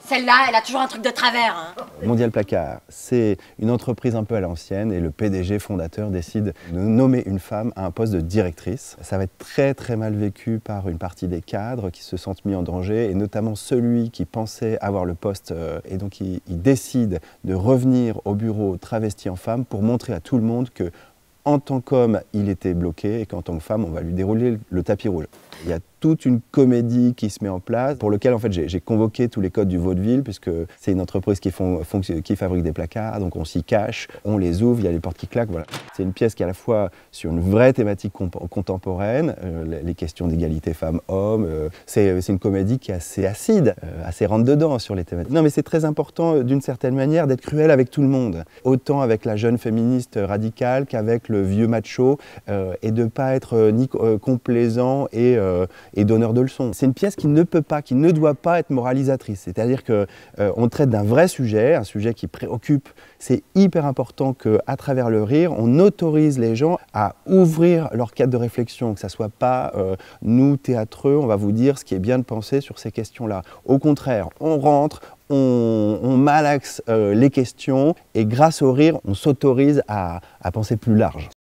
Celle-là, elle a toujours un truc de travers. Hein. Mondial Placard, c'est une entreprise un peu à l'ancienne et le PDG fondateur décide de nommer une femme à un poste de directrice. Ça va être très très mal vécu par une partie des cadres qui se sentent mis en danger et notamment celui qui pensait avoir le poste et donc il décide de revenir au bureau travesti en femme pour montrer à tout le monde que en tant qu'homme, il était bloqué et qu'en tant que femme, on va lui dérouler le tapis rouge. Il y a toute une comédie qui se met en place pour laquelle en fait, j'ai convoqué tous les codes du vaudeville puisque c'est une entreprise qui fabrique des placards, donc on s'y cache, on les ouvre, il y a les portes qui claquent, voilà. C'est une pièce qui est à la fois sur une vraie thématique contemporaine, les questions d'égalité femmes-hommes, c'est une comédie qui est assez acide, assez rentre-dedans sur les thématiques. Non mais c'est très important d'une certaine manière d'être cruel avec tout le monde, autant avec la jeune féministe radicale qu'avec le vieux macho et de ne pas être ni complaisant et donneur de leçons. C'est une pièce qui ne peut pas, qui ne doit pas être moralisatrice. C'est-à-dire qu'on traite d'un vrai sujet, un sujet qui préoccupe. C'est hyper important qu'à travers le rire, on autorise les gens à ouvrir leur cadre de réflexion, que ça ne soit pas nous, théâtreux, on va vous dire ce qui est bien de penser sur ces questions-là. Au contraire, on rentre, on malaxe les questions et grâce au rire, on s'autorise à penser plus large.